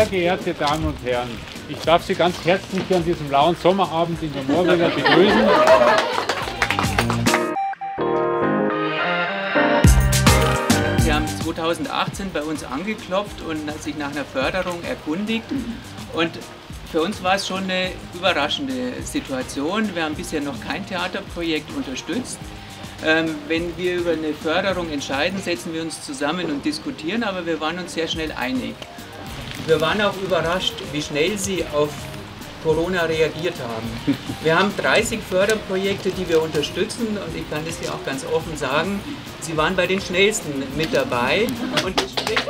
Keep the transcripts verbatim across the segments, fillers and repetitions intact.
Sehr geehrte Damen und Herren, ich darf Sie ganz herzlich an diesem lauen Sommerabend in der Moorwälder begrüßen. Sie haben zweitausendachtzehn bei uns angeklopft und sich nach einer Förderung erkundigt. Und für uns war es schon eine überraschende Situation. Wir haben bisher noch kein Theaterprojekt unterstützt. Ähm, wenn wir über eine Förderung entscheiden, setzen wir uns zusammen und diskutieren, aber wir waren uns sehr schnell einig. Wir waren auch überrascht, wie schnell Sie auf Corona reagiert haben. Wir haben dreißig Förderprojekte, die wir unterstützen, und ich kann das hier auch ganz offen sagen, Sie waren bei den schnellsten mit dabei. Und das spricht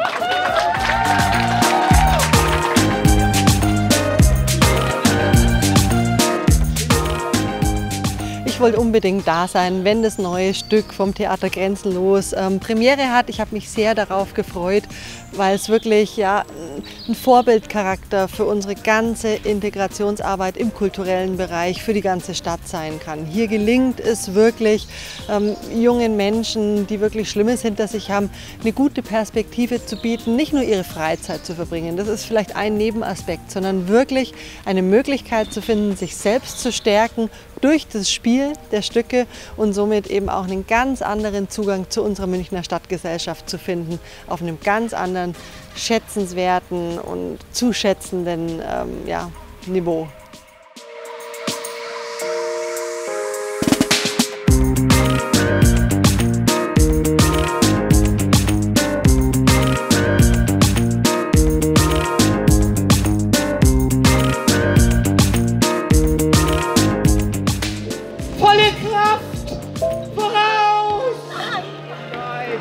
Ich wollte unbedingt da sein, wenn das neue Stück vom Theater Grenzenlos ähm, Premiere hat. Ich habe mich sehr darauf gefreut, weil es wirklich ja, ein Vorbildcharakter für unsere ganze Integrationsarbeit im kulturellen Bereich für die ganze Stadt sein kann. Hier gelingt es wirklich, ähm, jungen Menschen, die wirklich Schlimmes hinter sich haben, eine gute Perspektive zu bieten, nicht nur ihre Freizeit zu verbringen. Das ist vielleicht ein Nebenaspekt, sondern wirklich eine Möglichkeit zu finden, sich selbst zu stärken durch das Spiel der Stücke und somit eben auch einen ganz anderen Zugang zu unserer Münchner Stadtgesellschaft zu finden, auf einem ganz anderen, schätzenswerten und zuschätzenden ähm, ja, Niveau. Volle Kraft! Voraus! Nein!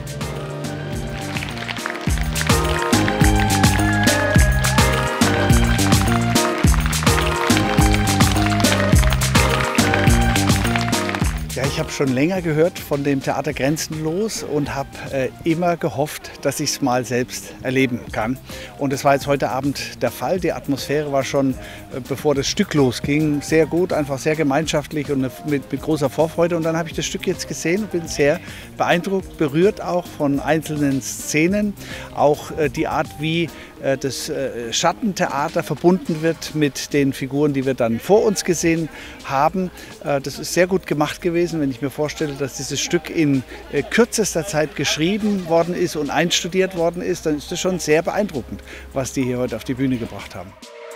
Ja, ich habe schon länger gehört von dem Theater Grenzenlos und habe äh, immer gehofft, dass ich es mal selbst erleben kann. Und das war jetzt heute Abend der Fall. Die Atmosphäre war schon, äh, bevor das Stück losging, sehr gut, einfach sehr gemeinschaftlich und mit, mit großer Vorfreude. Und dann habe ich das Stück jetzt gesehen und bin sehr beeindruckt, berührt auch von einzelnen Szenen. Auch äh, die Art, wie äh, das äh, Schattentheater verbunden wird mit den Figuren, die wir dann vor uns gesehen haben. Äh, das ist sehr gut gemacht gewesen. Wenn ich mir vorstelle, dass dieses Stück in äh, kürzester Zeit geschrieben worden ist und einstudiert worden ist, dann ist das schon sehr beeindruckend, was die hier heute auf die Bühne gebracht haben.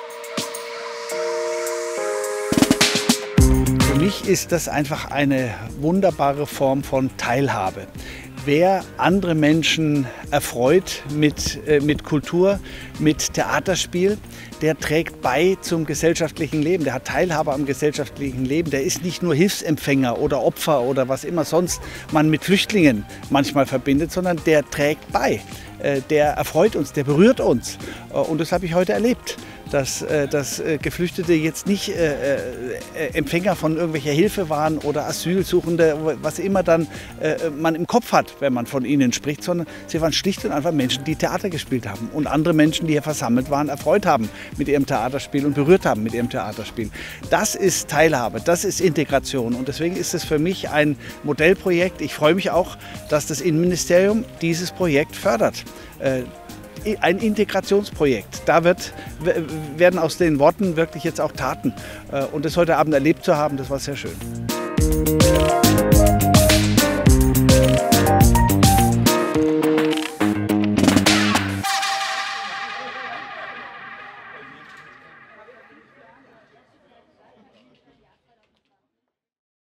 Für mich ist das einfach eine wunderbare Form von Teilhabe. Wer andere Menschen erfreut mit, äh, mit Kultur, mit Theaterspiel, der trägt bei zum gesellschaftlichen Leben, der hat Teilhabe am gesellschaftlichen Leben, der ist nicht nur Hilfsempfänger oder Opfer oder was immer sonst man mit Flüchtlingen manchmal verbindet, sondern der trägt bei, äh, der erfreut uns, der berührt uns. Äh, und das habe ich heute erlebt. Dass, dass Geflüchtete jetzt nicht äh, äh, Empfänger von irgendwelcher Hilfe waren oder Asylsuchende, was immer dann äh, man im Kopf hat, wenn man von ihnen spricht, sondern sie waren schlicht und einfach Menschen, die Theater gespielt haben und andere Menschen, die hier versammelt waren, erfreut haben mit ihrem Theaterspiel und berührt haben mit ihrem Theaterspiel. Das ist Teilhabe, das ist Integration und deswegen ist es für mich ein Modellprojekt. Ich freue mich auch, dass das Innenministerium dieses Projekt fördert. Äh, Ein Integrationsprojekt. Da wird, werden aus den Worten wirklich jetzt auch Taten. Und das heute Abend erlebt zu haben, das war sehr schön.